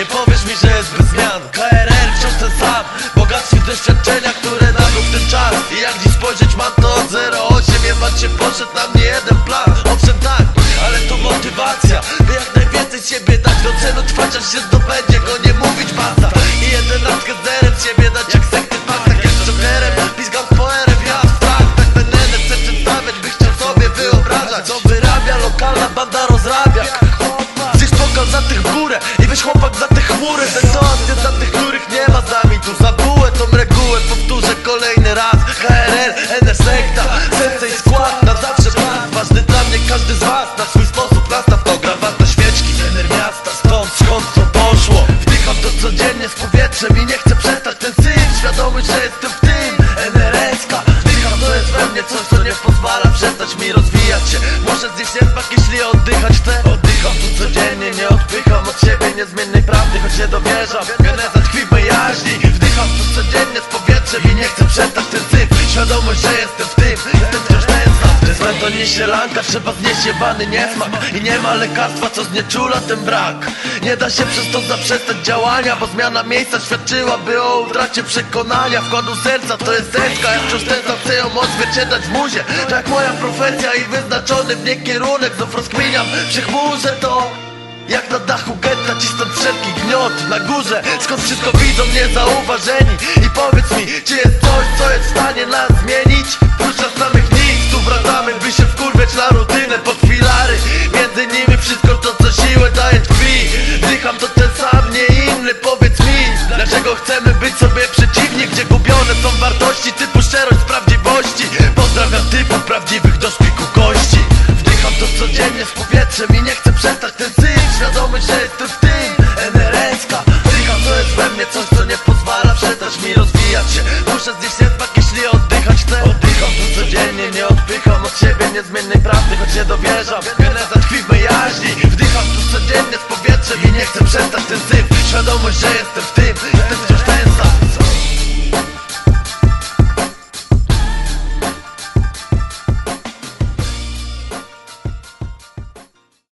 Nie powiesz mi, że jest bez zmian. KRL wciąż ten sam, bogactwie doświadczenia, które nabył w ten czas. I jak dziś spojrzeć mam to od 0,8. Jebać się poszedł na mnie jeden plan. Owszem tak, ale to motywacja, by jak najwięcej siebie dać do celu, trwać aż się zdobędzie go, nie mówić basa. I 11 zerem siebie dać jak sekty pak. Tak jak z Jokerem, pizgam poerem, ja strach. Tak ten NN chcę przedstawiać, by chciał sobie wyobrażać. Co wyrabia, lokalna banda rozrabia. Zjeść pokal za tych w górę i weź chłopak za te chmury. Ten toast jest dla tych, których nie ma z nami. Tu za bułę tą regułę powtórzę kolejny raz. KRL, NS sekta, serce i skład na zawsze plan. Ważny dla mnie każdy z was, na swój sposób nastaw to gra warto świeczki. Tener miasta, skąd to poszło. Wdycham to codziennie z powietrzem i nie chcę przestać ten syn. Świadomy, że jestem w tym, NRS-ka. Wdycham, to jest we mnie coś, co nie pozwala przestać mi rozwijać się. Muszę zjeść jednak, jeśli oddychać chcę. Oddycham tu codziennie, nie odpycham od siebie niezmiennej prawdy, choć nie dowierzam. Geneza tkwi w mej jaźni. Wdycham tu codziennie z powietrzem i nie chcę przestać ten syf. Świadomość, że jestem w tym, jestem wciąż ten sam. Bez to nie sielanka, trzeba znieść jebany niesmak. I nie ma lekarstwa, co znieczula ten brak. Nie da się przez to zaprzestać działania, bo zmiana miejsca świadczyłaby o utracie przekonania. Wkładu serca to jest setka, ja wciąż ten sam chcę ją odzwierciedlać w muzie. Tak jak moja profesja i wyznaczony w nie kierunek, znów rozkminiam przy chmurze to jak na dachu getta cisnąć wszelki gniot na górze, skąd wszystko widzą niezauważeni. I powiedz mi, czy jest coś, co jest w stanie nas zmienić? Prócz nas samych nic, tu wracamy, by się wkurwiać na rutynę pod filary. Między nimi wszystko to, co siłę daje tkwi. Wdycham to ten sam, nie inny, powiedz mi, dlaczego chcemy być sobie przeciwni, gdzie gubione są wartości typu szczerość z prawdziwości. Pozdrawiam typów prawdziwych do szpiku kości. Wdycham to codziennie z powietrzem i nie chcę przestać ten syn. Świadomość, że jestem w tym, NRS-ka. Wdycham, to jest we mnie coś, co nie pozwala przestać mi rozwijać się. Muszę zjeść jednak, jeśli oddychać chcę. Oddycham tu codziennie, nie odpycham od siebie niezmiennej prawdy, choć nie dowierzam. Geneza tkwi w mej jaźni. Wdycham tu codziennie z powietrzem i nie chcę przestać ten syf. Świadomość, że jestem w tym, jestem wciąż